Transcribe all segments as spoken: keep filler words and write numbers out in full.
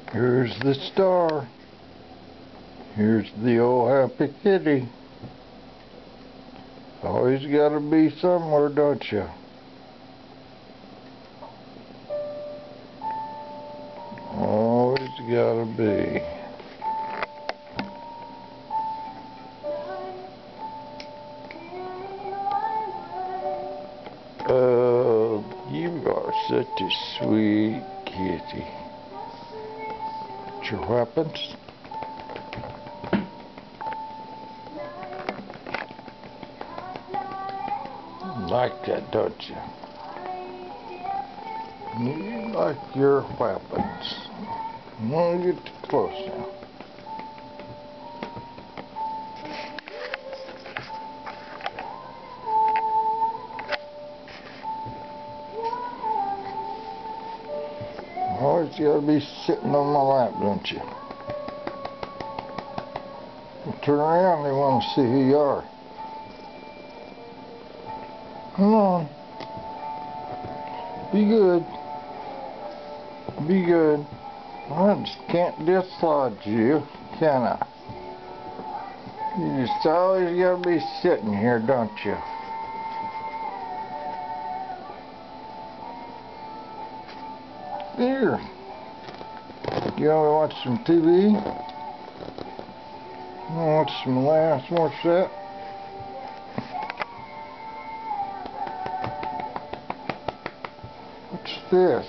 Here's the star. Here's the old happy kitty. Always gotta be somewhere, don't you? Always gotta be. Oh, you are such a sweet kitty. Your weapons? Like that, don't you? You like your weapons. Don't get too close now. Always gotta be sitting on my lap, don't you? You turn around, they want to see who you are. Come on. Be good. Be good. I just can't dislodge you, can I? You just always gotta be sitting here, don't you? Here. You want to watch some T V? You want to watch some last more set? What's this?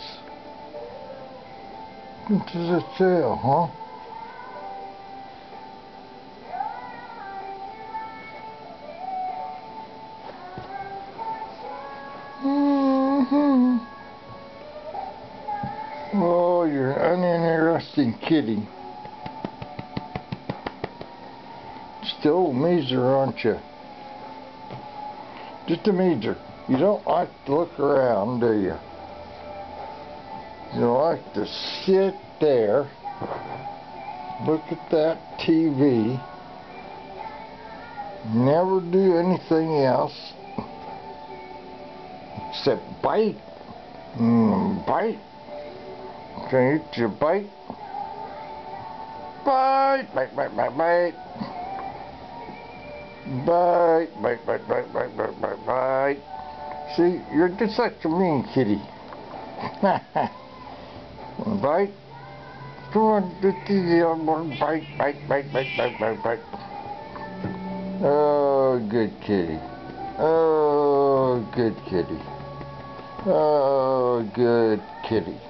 What does it sell, huh? Mm-hmm. Oh, you're an uninteresting kitty. Still a measer, aren't you? Just a measer. You don't like to look around, do you? You like to sit there, look at that T V, never do anything else except bite. Mm, bite. Can you eat your bite? Bite, bite, bite, bite, bite. Bite, bite, bite, bite, bite, bite, bite, bite. See, you're just like a mean kitty. Bite. Come on, just easy on one. Bite, bite, bite, bite, bite, bite, bite. Oh, good kitty. Oh, good kitty. Oh, good kitty.